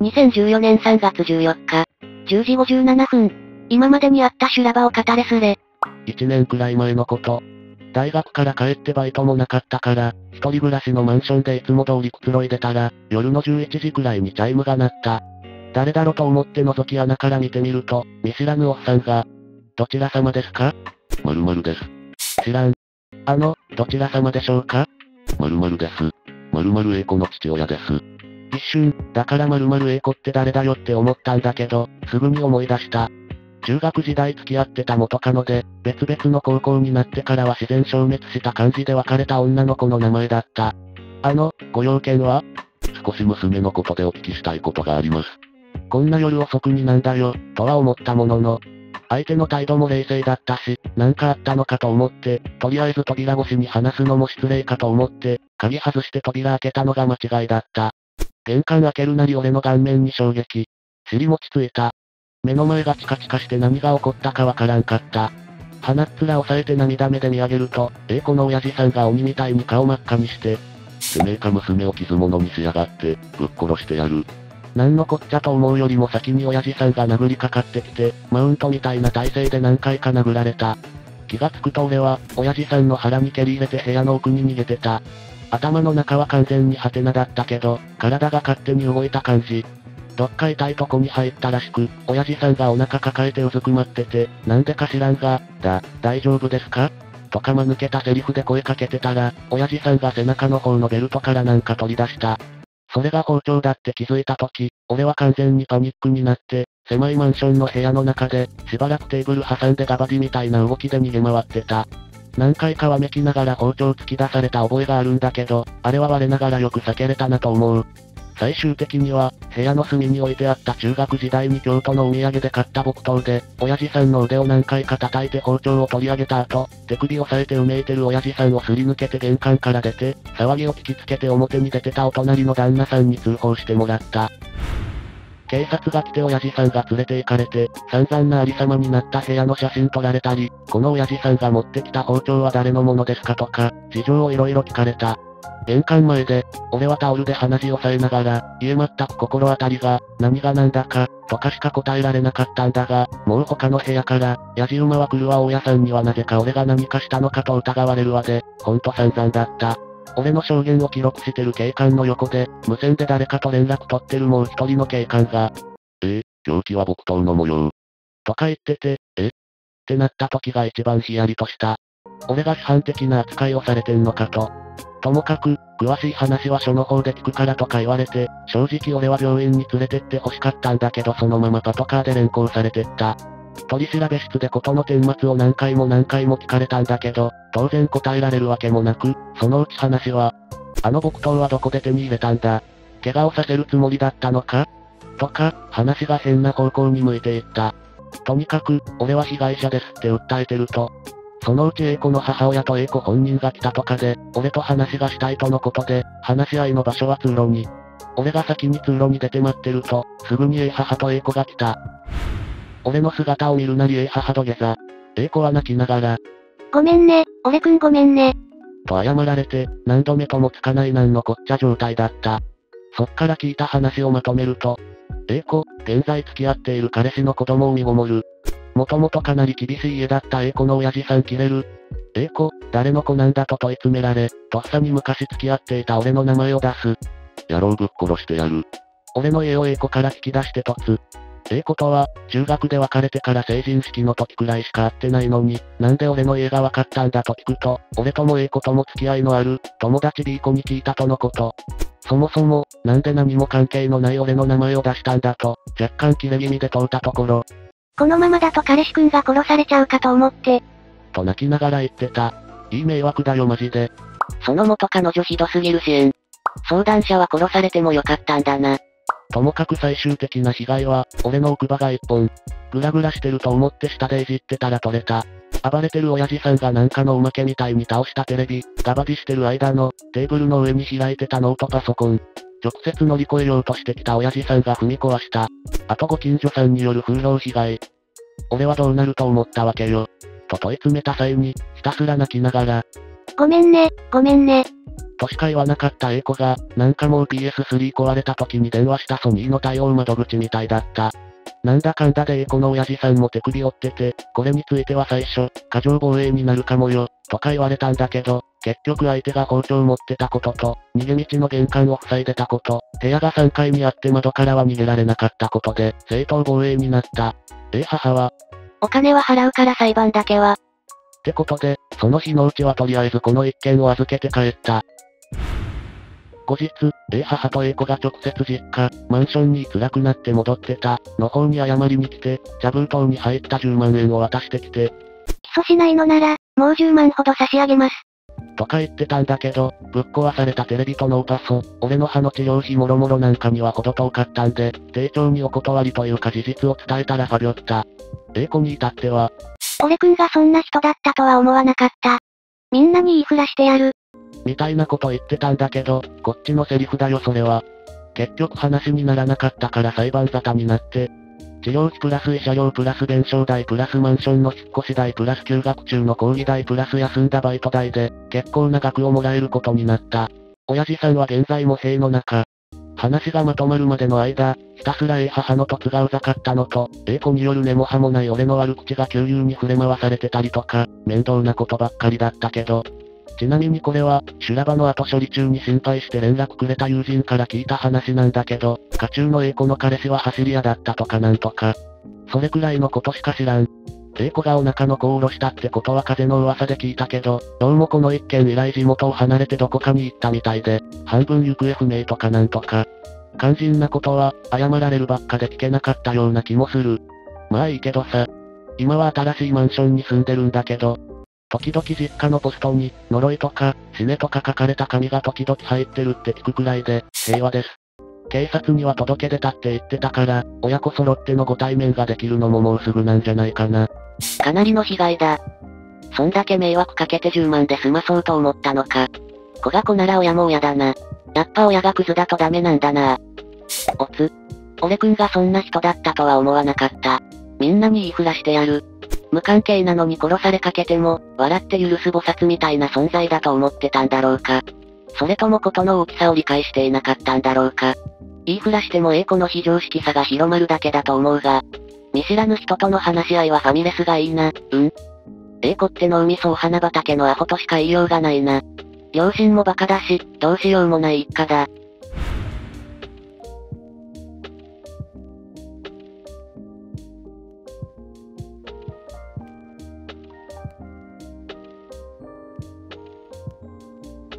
2014年3月14日、10時57分。今までにあった修羅場を語れすれ。 1年くらい前のこと。大学から帰ってバイトもなかったから、一人暮らしのマンションでいつも通りくつろいでたら、夜の11時くらいにチャイムが鳴った。誰だろと思って覗き穴から見てみると、見知らぬおっさんが、どちら様ですか？ 〇〇です。 知らん。どちら様でしょうか？ 〇〇です。〇〇英子の父親です。 一瞬、だから〇〇英子って誰だよって思ったんだけど、すぐに思い出した。中学時代付き合ってた元カノで、別々の高校になってからは自然消滅した感じで別れた女の子の名前だった。ご用件は？ 少し娘のことでお聞きしたいことがあります。 こんな夜遅くになんだよ、とは思ったものの、相手の態度も冷静だったし、なんかあったのかと思って、とりあえず扉越しに話すのも失礼かと思って、鍵外して扉開けたのが間違いだった。玄関開けるなり俺の顔面に衝撃。尻餅ついた。目の前がチカチカして何が起こったかわからんかった。鼻っ面押さえて涙目で見上げると、英子の親父さんが鬼みたいに顔真っ赤にして、 てめえか娘を傷物にしやがって、ぶっ殺してやる。 なんのこっちゃと思うよりも先に親父さんが殴りかかってきて、マウントみたいな体勢で何回か殴られた。気がつくと俺は、親父さんの腹に蹴り入れて部屋の奥に逃げてた。頭の中は完全にハテナだったけど、体が勝手に動いた感じ。どっか痛いとこに入ったらしく、親父さんがお腹抱えてうずくまってて、なんでか知らんが、大丈夫ですか？とか間抜けたセリフで声かけてたら、親父さんが背中の方のベルトからなんか取り出した。それが包丁だって気づいたとき、俺は完全にパニックになって、狭いマンションの部屋の中で、しばらくテーブル挟んでガバディみたいな動きで逃げ回ってた。何回かわめきながら包丁突き出された覚えがあるんだけど、あれは我ながらよく避けれたなと思う。最終的には、部屋の隅に置いてあった中学時代に京都のお土産で買った木刀で、親父さんの腕を何回か叩いて包丁を取り上げた後、手首を押さえてうめいてる親父さんをすり抜けて玄関から出て、騒ぎを聞きつけて表に出てたお隣の旦那さんに通報してもらった。警察が来て親父さんが連れて行かれて、散々なありさまになった部屋の写真撮られたり、この親父さんが持ってきた包丁は誰のものですかとか、事情をいろいろ聞かれた。玄関前で、俺はタオルで鼻血を押さえながら、全く心当たりが、何が何だか、とかしか答えられなかったんだが、もう他の部屋から、やじ馬は来るわ大家さんにはなぜか俺が何かしたのかと疑われるわで、ほんと散々だった。俺の証言を記録してる警官の横で、無線で誰かと連絡取ってるもう一人の警官が、 凶器は木刀の模様。 とか言ってて、ってなった時が一番ヒヤリとした。俺が批判的な扱いをされてんのかと。ともかく、詳しい話は署の方で聞くからとか言われて、正直俺は病院に連れてって欲しかったんだけどそのままパトカーで連行されてった。取り調べ室で事の顛末を何回も聞かれたんだけど、当然答えられるわけもなく、そのうち話は、木刀はどこで手に入れたんだ？怪我をさせるつもりだったのか？とか、話が変な方向に向いていった。とにかく、俺は被害者ですって訴えてると、そのうち英子の母親と英子本人が来たとかで、俺と話がしたいとのことで、話し合いの場所は通路に。俺が先に通路に出て待ってると、すぐに英母と英子が来た。俺の姿を見るなり英母土下座。英子は泣きながら、 ごめんね、俺くんごめんね。 と謝られて、何度目ともつかないなんのこっちゃ状態だった。そっから聞いた話をまとめると、英子、現在付き合っている彼氏の子供を身ごもる。もともとかなり厳しい家だった英子の親父さんキレる。英子、誰の子なんだと問い詰められ、とっさに昔付き合っていた俺の名前を出す。 野郎ぶっ殺してやる。 俺の家を英子から引き出して突。英子とは、中学で別れてから成人式の時くらいしか会ってないのに、なんで俺の家が分かったんだと聞くと、俺とも英子とも付き合いのある、友達 B 子に聞いたとのこと。そもそも、なんで何も関係のない俺の名前を出したんだと、若干キレ気味で問うたところ、 このままだと彼氏くんが殺されちゃうかと思って。 と泣きながら言ってた。いい迷惑だよマジで。 その元彼女ひどすぎるし相談者は殺されてもよかったんだな。 ともかく最終的な被害は、俺の奥歯が一本。グラグラしてると思って下でいじってたら取れた。暴れてる親父さんがなんかのおまけみたいに倒したテレビ、ガバディしてる間の、テーブルの上に開いてたノートパソコン。直接乗り越えようとしてきた親父さんが踏み壊した。あとご近所さんによる風評被害。俺はどうなると思ったわけよ。と問い詰めた際に、ひたすら泣きながら、 ごめんね。 としか言わなかったA子が、なんかもう PS3 壊れた時に電話したソニーの対応窓口みたいだった。なんだかんだでA子の親父さんも手首折ってて、これについては最初、過剰防衛になるかもよ、とか言われたんだけど、結局相手が包丁持ってたことと、逃げ道の玄関を塞いでたこと、部屋が3階にあって窓からは逃げられなかったことで、正当防衛になった。母は、 お金は払うから裁判だけは。 ってことで、その日のうちはとりあえずこの一件を預けて帰った。後日、母とA子が直接実家、マンションに辛くなって戻ってた、の方に謝りに来て、茶封筒に入った10万円を渡してきて、 起訴しないのなら、もう10万ほど差し上げます。 とか言ってたんだけど、ぶっ壊されたテレビとノーパソ、俺の歯の治療費もろもろなんかには程遠かったんで、丁重にお断りというか事実を伝えたらファビョった。A子に至っては、 俺くんがそんな人だったとは思わなかった。みんなに言いふらしてやる。 みたいなこと言ってたんだけど、こっちのセリフだよそれは。結局話にならなかったから裁判沙汰になって、治療費プラス慰謝料プラス弁償代プラスマンションの引っ越し代プラス休学中の講義代プラス休んだバイト代で、結構な額をもらえることになった。親父さんは現在も塀の中。話がまとまるまでの間、ひたすら母の凸がうざかったのと、A子による根も葉もない俺の悪口が急流に触れ回されてたりとか、面倒なことばっかりだったけど、ちなみにこれは、修羅場の後処理中に心配して連絡くれた友人から聞いた話なんだけど、家中のA子の彼氏は走り屋だったとかなんとか。それくらいのことしか知らん。A子がお腹の子を下ろしたってことは風の噂で聞いたけど、どうもこの一件以来地元を離れてどこかに行ったみたいで、半分行方不明とかなんとか。肝心なことは、謝られるばっかで聞けなかったような気もする。まあいいけどさ。今は新しいマンションに住んでるんだけど、時々実家のポストに、呪いとか、死ねとか書かれた紙が時々入ってるって聞くくらいで、平和です。警察には届け出たって言ってたから、親子揃ってのご対面ができるのももうすぐなんじゃないかな。 かなりの被害だ。そんだけ迷惑かけて10万で済まそうと思ったのか。子が子なら親も親だな。やっぱ親がクズだとダメなんだな。俺くんがそんな人だったとは思わなかった。みんなに言いふらしてやる。無関係なのに殺されかけても、笑って許す菩薩みたいな存在だと思ってたんだろうか。それともことの大きさを理解していなかったんだろうか。言いふらしてもA子の非常識さが広まるだけだと思うが、見知らぬ人との話し合いはファミレスがいいな、A子っての海そう花畑のアホとしか言いようがないな。両親もバカだし、どうしようもない一家だ。